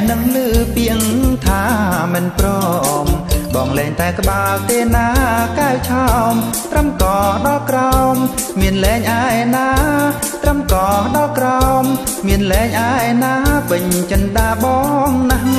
នឹងលឺពីងថាមិនព្រមបងលែងតែក្បាលទេណាកែវឆោមត្រឹមកដល់ក្រោមមានលែងឯណាត្រឹមកដល់ក្រោមមានលែងឯណាពេញចិន្តាបងណាស់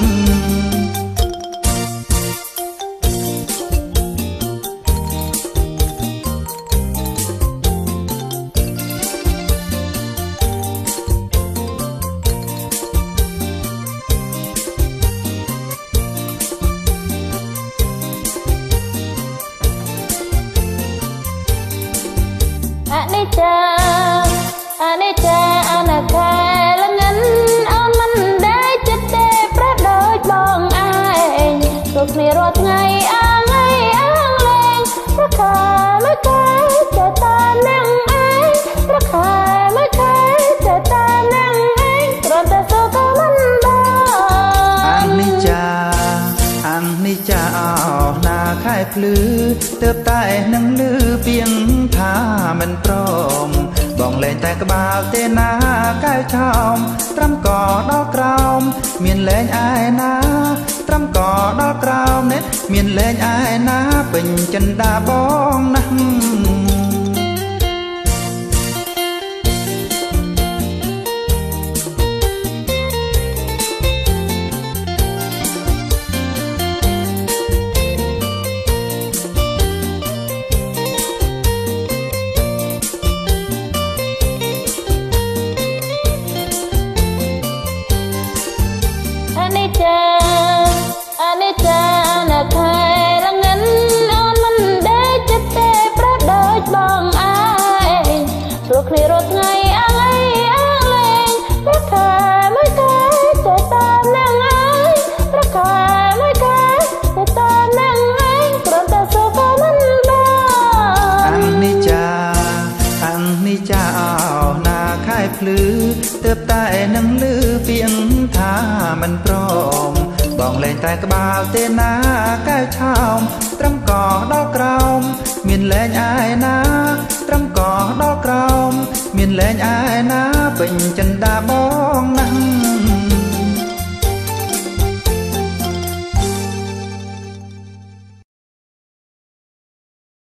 អនិច្ចាអនិច្ចាអនាគតលងិនអូនមិនដែលចិត្តទេប្រដូចបងឯងគ្រប់គ្នារាល់ថ្ងៃអើងឯងអើងលេងប្រខែមួយខែចេះតែនឹងឯងប្រខែមួយខែចេះតែនឹងឯងគ្រាន់តែសុខមិនបានអនិច្ចាអនិច្ចាអោណាខែភ្លឺទើបតែនឹងលឺពីងថាមិនព្រមបងលែងតែក្បាលទេណាកែវឆោមត្រឹមកដល់ក្រោមមានលែងឯណាត្រឹមកដល់ក្រោមនេះមានលែងឯណាពេញចិន្តាបងណាស់អនិច្ចាអនិច្ចាអនាគតលងិនអូនមិនដែលចិត្តទេប្រដូចបងឯងព្រោះគ្នារាល់ថ្ងៃអើងឯងអើងលេងប្រខែមួយខែចេះតែនឹងឯងប្រខែមួយខែចេះតែនឹងឯងគ្រាន់តែសុខមិនបានអនិច្ចាអនិច្ចាអោណាខែភ្លឺទើបតែនឹងលឺពីងថាមិនព្រមបងលែងតែក្បាលទេណាកែវឆោមត្រឹមកដល់ក្រោមមានលែងឯណាត្រឹមកដល់ក្រោមមានលែងឯណាពេញចិន្តាបងណាស់